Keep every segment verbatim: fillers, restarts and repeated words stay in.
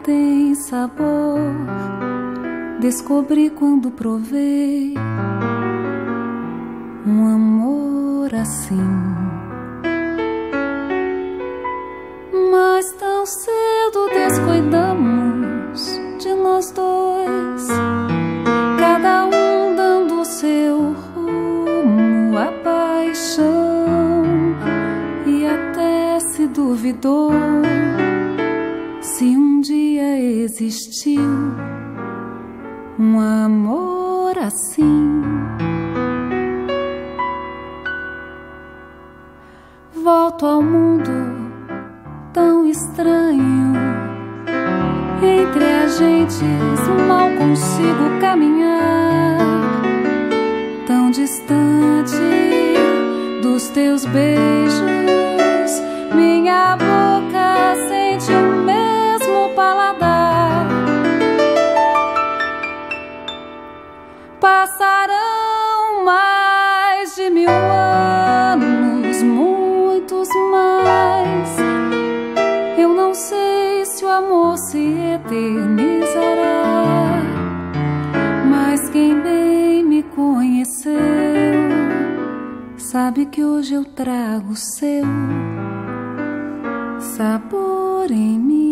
tem sabor, descobri quando provei um amor assim. Mas tão cedo descuidamos de nós dois, cada um dando seu rumo à paixão, e até se duvidou se um dia existiu um amor assim. Volto ao mundo tão estranho, entre a gente mal consigo caminhar, tão distante dos teus beijos, minha boca sente o mesmo paladar. Passarão mais de mil anos, muitos mais. Eu não sei se o amor se eternizará, mas quem bem me conheceu sabe que hoje eu trago o seu sabor em mim.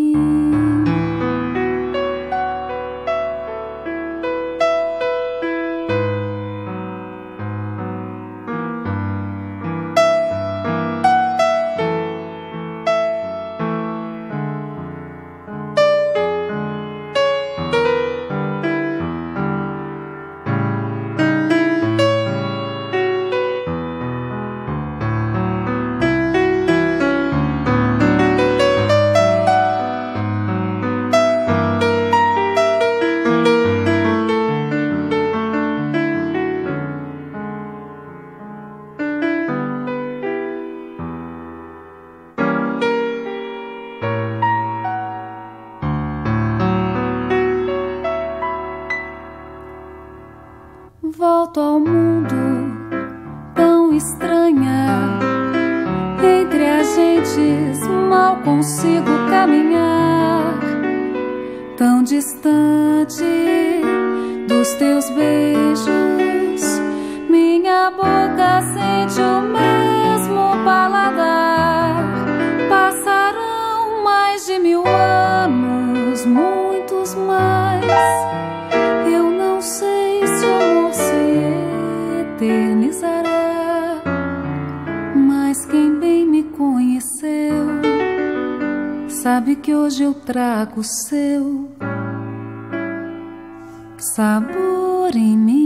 Volto ao mundo tão estranha, entre a gente mal consigo caminhar, tão distante dos teus beijos, minha boca sente o mesmo paladar. Passarão mais de mil anos, muitos mais. Eu não sei se o amor se eternizará, mas quem bem me conheceu sabe que hoje eu trago o seu sabor em mim.